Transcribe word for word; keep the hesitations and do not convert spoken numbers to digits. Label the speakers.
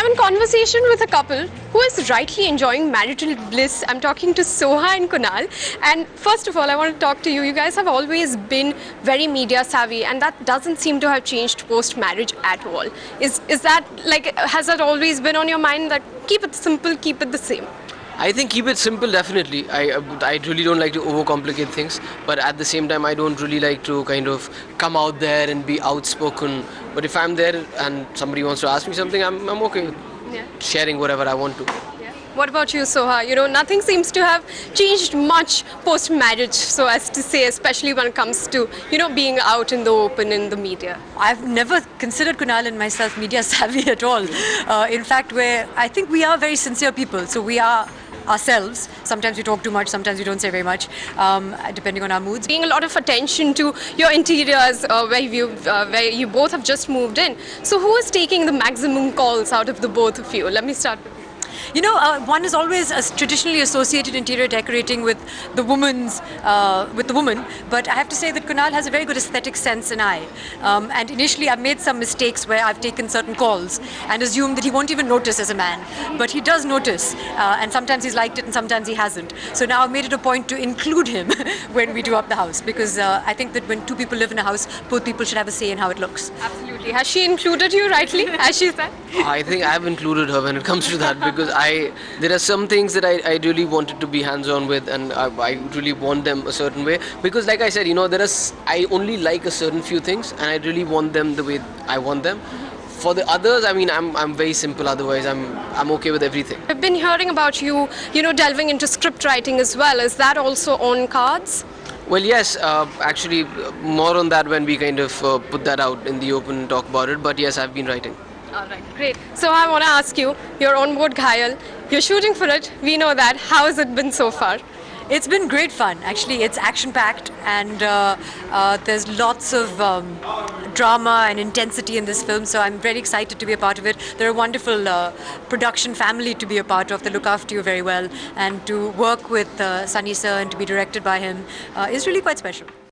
Speaker 1: in conversation with a couple who is rightly enjoying marital bliss. I'm talking to Soha and Kunal. And first of all, I want to talk to you. You guys have always been very media savvy, and that doesn't seem to have changed post-marriage at all. Is is that like, has that always been on your mind, that keep it simple, keep it the same?
Speaker 2: I think keep it simple, definitely. I I really don't like to overcomplicate things, but at the same time I don't really like to kind of come out there and be outspoken. But if I'm there and somebody wants to ask me something, I'm, I'm okay
Speaker 1: Yeah.
Speaker 2: sharing whatever I want to.
Speaker 1: Yeah. What about you, Soha? You know, nothing seems to have changed much post-marriage, so as to say, especially when it comes to, you know, being out in the open in the media.
Speaker 3: I've never considered Kunal and myself media savvy at all. Uh, in fact, we're, I think we are very sincere people, so we are ourselves. Sometimes we talk too much, sometimes we don't say very much, um, depending on our moods.
Speaker 1: Paying a lot of attention to your interiors, uh, where you uh, where you both have just moved in. So who is taking the maximum calls out of the both of you? Let me start with you.
Speaker 3: You know, uh, one is always uh, traditionally associated interior decorating with the woman's, uh, with the woman. But I have to say that Kunal has a very good aesthetic sense and eye. Um, and initially, I've made some mistakes where I've taken certain calls and assumed that he won't even notice as a man. But he does notice, uh, and sometimes he's liked it, and sometimes he hasn't. So now I've made it a point to include him when we do up the house, because uh, I think that when two people live in a house, both people should have a say in how it looks.
Speaker 1: Absolutely. Has she included you rightly, as she said?
Speaker 2: I think I've included her when it comes to that, because I there are some things that I, I really wanted to be hands-on with, and I, I really want them a certain way, because like I said, you know, there is I only like a certain few things, and I really want them the way I want them. For the others, I mean, I'm I'm very simple. Otherwise, I'm I'm okay with everything.
Speaker 1: I've been hearing about you, you know, delving into script writing as well. Is that also on cards?
Speaker 2: Well, yes, uh, actually, more on that when we kind of uh, put that out in the open and talk about it. But yes, I've been writing.
Speaker 1: All right, great. So I want to ask you, you're on board Ghayal. You're shooting for it. We know that. How has it been so far?
Speaker 3: It's been great fun. Actually, it's action-packed, and uh, uh, there's lots of um, drama and intensity in this film, so I'm very excited to be a part of it. They're a wonderful uh, production family to be a part of. They look after you very well, and to work with uh, Sunny Sir and to be directed by him uh, is really quite special.